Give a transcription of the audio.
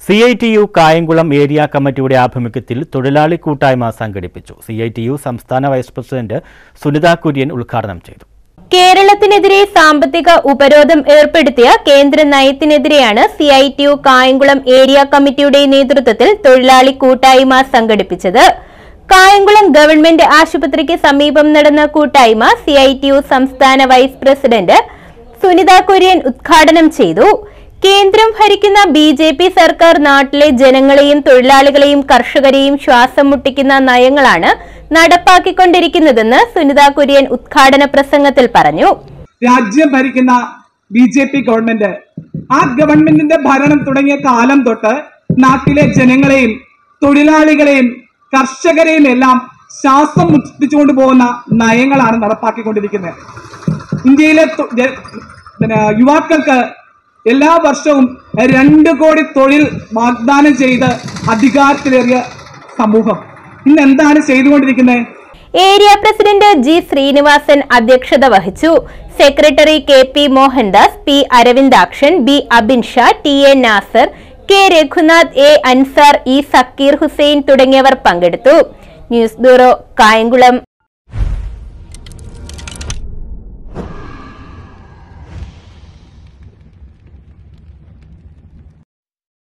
CITU Kayamkulam area കമ്മിറ്റിയുടെ ആഭിമുഖ്യത്തിൽ തൊഴിലാളി കൂട്ടായ്മ സംഘടിപ്പിച്ചു. CITU സംസ്ഥാന വൈസ് പ്രസിഡന്റ് സുനിത കുര്യൻ ഉദ്ഘാടനം ചെയ്തു. കേരളത്തിനെതിരെ സാമ്പത്തിക ഉപരോധം ഏർപ്പെടുത്തിയ കേന്ദ്ര നയത്തിനെതിരെയാണ് CITU കായംകുളം ഏരിയ കമ്മിറ്റിയുടെ നേതൃത്വത്തിൽ തൊഴിലാളി കൂട്ടായ്മ സംഘടിപ്പിച്ചത്. കായംകുളം ഗവൺമെന്റ് ആശുപത്രിക്ക് സമീപം നടന്ന കൂട്ടായ്മ CITU സംസ്ഥാന വൈസ് പ്രസിഡന്റ് സുനിത കുര്യൻ ഉദ്ഘാടനം ചെയ്തു. കേന്ദ്രം ഭരിക്കുന്ന BJP സർക്കാർ നാട്ടിലെ ജനങ്ങളെയും തൊഴിലാളികളെയും കർഷകരെയും ശ്വാസം മുട്ടിക്കുന്ന നയങ്ങളാണ് നടപ്പാക്കിക്കൊണ്ടിരിക്കുന്നതെന്ന് സുനിത കുര്യൻ ഉദ്ഘാടന പ്രസംഗത്തിൽ പറഞ്ഞു. രാജ്യം ഭരിക്കുന്ന BJP ഗവൺമെന്റ് ആ ഗവൺമെന്റിന്റെ ഭരണം തുടങ്ങിയ കാലം തൊട്ട് നാട്ടിലെ ജനങ്ങളെയും തൊഴിലാളികളെയും കർഷകരെയും എല്ലാം ശ്വാസം മുട്ടിച്ചുകൊണ്ട് പോകുന്ന നയങ്ങളാണ് നടപ്പാക്കിക്കൊണ്ടിരിക്കുന്നത്. ഇന്ത്യയിലെ യുവാക്കൾക്ക് എല്ലാ വർഷവും 2 കോടി തൊഴിൽ വാഗ്ദാനം ചെയ്ത് അധികാരത്തിലേറിയ സമൂഹം ഇന്ന് എന്താണ് ചെയ്തുകൊണ്ടിരിക്കുന്നത്? ഏരിയ പ്രസിഡന്റ് G ശ്രീനിവാസൻ അധ്യക്ഷത വഹിച്ചു. Secretary KP Mohandas, P Aravindakshan, B Abinsha, TA Nasar, K Raghunath, A Ansar, E Sakkeer Hussain തുടങ്ങിയവർ പങ്കെടുത്തു. News bureau, Kayamkulam.